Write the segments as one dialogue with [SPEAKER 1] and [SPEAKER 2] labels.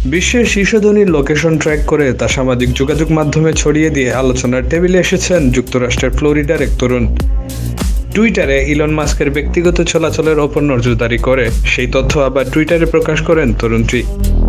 [SPEAKER 1] বিশ্বের শীর্ষধনীর location track করে তা সামাজিক যোগাযোগ মাধ্যমে ছড়িয়ে দিয়ে আলোচনার টেবিলে এসেছেন যুক্তরাষ্ট্রের ফ্লোরিডার এক তরুণ। টুইটারে ইলন মাস্কের ব্যক্তিগত চলাচলের ওপর নজরদারি করে সেই তথ্য আবার টুইটারে প্রকাশ করেন তরুণটি।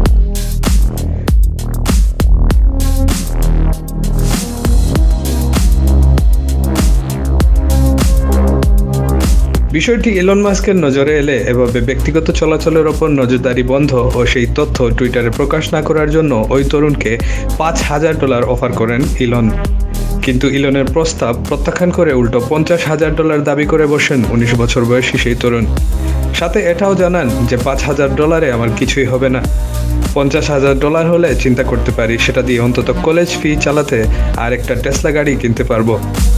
[SPEAKER 1] বিষয়টি ইলন মাস্কের নজরে এলে এভাবে ব্যক্তিগত চলাচলের ওপর নজরদারি বন্ধ ও সেই তথ্য টুইটারে প্রকাশ না করার জন্য ওই তরুণকে $5,000 অফার করেন ইলন। কিন্তু ইলনের প্রস্তাব প্রত্যাখ্যান করে উল্টো $50,000 দাবি করে বসেন 19 বছর বয়সী সেই তরুণ। সাথে এটাও জানান যে $5,000 আমার কিছুই হবে না, $50,000 হলে চিন্তা করতে পারি, সেটা দিয়ে অন্তত কলেজ ফি চালাতে আর একটা টেসলা গাড়ি কিনতে পারবো।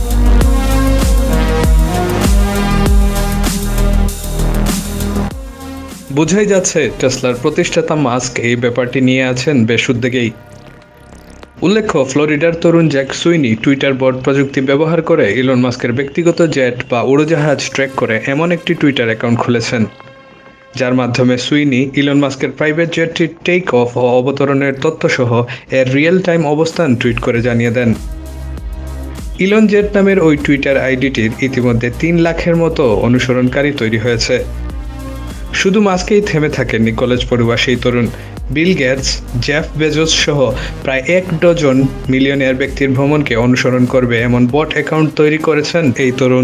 [SPEAKER 1] বোঝাই যাচ্ছে টেসলার প্রতিষ্ঠাতা মাস্ক এই ব্যাপারটি নিয়ে আছেন বেশ উদ্বেগেই। উল্লেখ্য, ফ্লোরিডার তরুণ জ্যাক সুইনি টুইটার বট প্রযুক্তি ব্যবহার করে ইলন মাস্কের ব্যক্তিগত জেট বা উড়োজাহাজ ট্র্যাক করে এমন একটি টুইটার অ্যাকাউন্ট খুলেছেন, যার মাধ্যমে সুইনি ইলন মাস্কের প্রাইভেট জেটটির টেক অফ ও অবতরণের তথ্যসহ এর রিয়েল টাইম অবস্থান টুইট করে জানিয়ে দেন। ইলন জেট নামের ওই টুইটার আইডিটির ইতিমধ্যে 3 লাখের মতো অনুসরণকারী তৈরি হয়েছে। শুধু মাস্কেই থেমে থাকেননি কলেজ পড়ুয়া সেই তরুণ। বিল গেটস, জেফ বেজোস সহ প্রায় 1 ডজন মিলিয়নিয়ার ব্যক্তির ভ্রমণকে অনুসরণ করবে এমন বট অ্যাকাউন্ট তৈরি করেছেন এই তরুণ।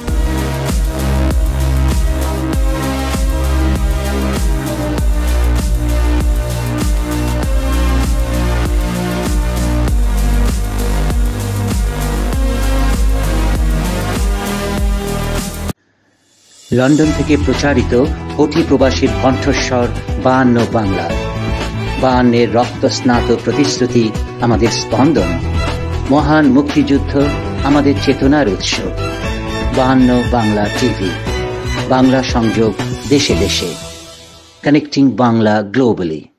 [SPEAKER 2] লন্ডন থেকে প্রচারিত কোটি প্রবাসীর কণ্ঠস্বর 52 বাংলা। 52 রক্তস্নাত প্রতিশ্রুতি আমাদের স্পন্দন, মহান মুক্তিযুদ্ধ আমাদের চেতনার উৎস। 52 বাংলা টিভি, বাংলা সংযোগ দেশে দেশে। Connecting Bangla globally.